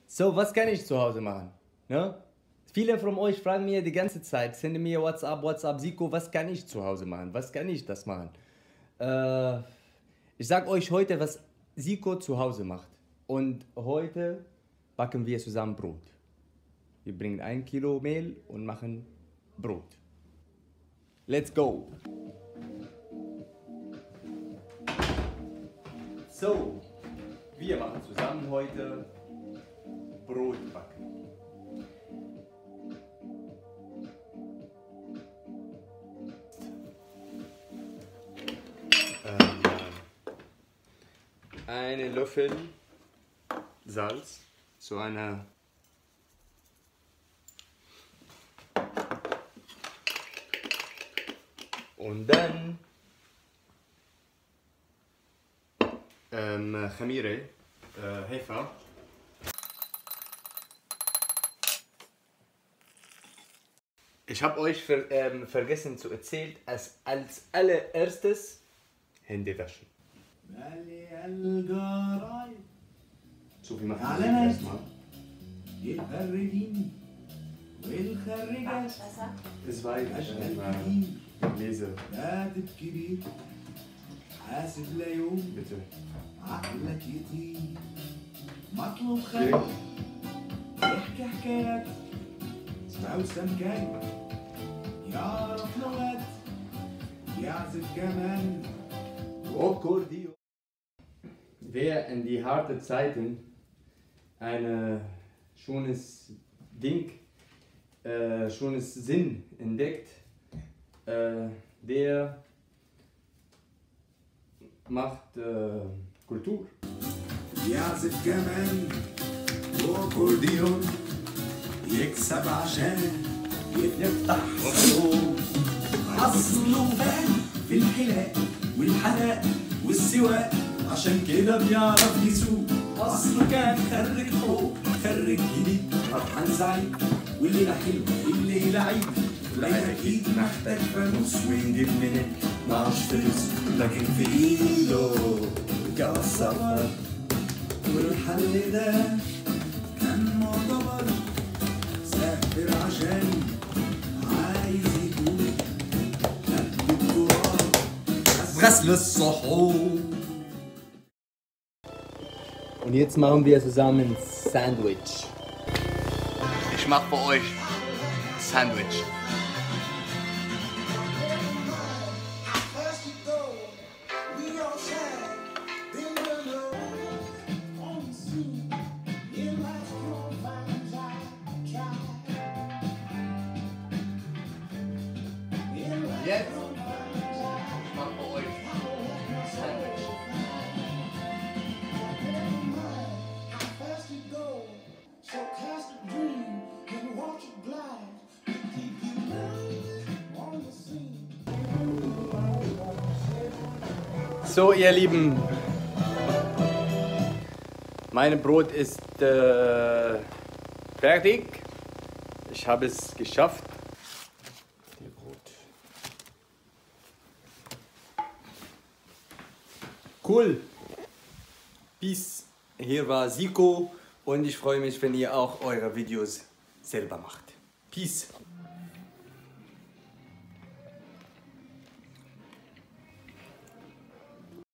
So, was kann ich zu Hause machen? Ne? Viele von euch fragen mir die ganze Zeit, senden mir WhatsApp, Siko, was kann ich zu Hause machen? Was kann ich das machen? Ich sag euch heute, was Siko zu Hause macht. Und heute backen wir zusammen Brot. Wir bringen 1 Kilo Mehl und machen Brot. Let's go! So, wir machen zusammen heute Brot backen. Einen Löffel Salz zu einer und dann Khamire, Hefe. Ich habe euch vergessen zu erzählen, als allererstes Hände waschen. So wie machen wir das erstmal. Es war lese. Bitte. عقلك يطير مطلوب خير يحكي حكايات سوسن جاي يعرف لغات يعزف كمان Akkordeon. Wer in die harten Zeiten ein schönes Ding, schönes Sinn entdeckt, der macht Kultur. يعزف كمان وأكورديون يكسب عشان يفتح صالون أصله فاهم في الحلاق والحلاق والسواق عشان كده بيعرف يسوق أصله كان خريج حقوق خريج جديد فرحان سعيد والليلة حلوة الليلة عيد لا أكيد محتاج فانوس ونجيب منين معهوش فلوس لكن في إيده جواز سفر والحل ده كان معتبر سافر عشان عايز يكون قد التراب غسل الصحون. Und jetzt machen wir zusammen Sandwich. Ich mache für euch Sandwich. Jetzt ich mache für euch Sandwich. So, ihr Lieben, mein Brot ist fertig. Ich habe es geschafft. Cool. Peace. Hier war Siko und ich freue mich, wenn ihr auch eure Videos selber macht. Peace.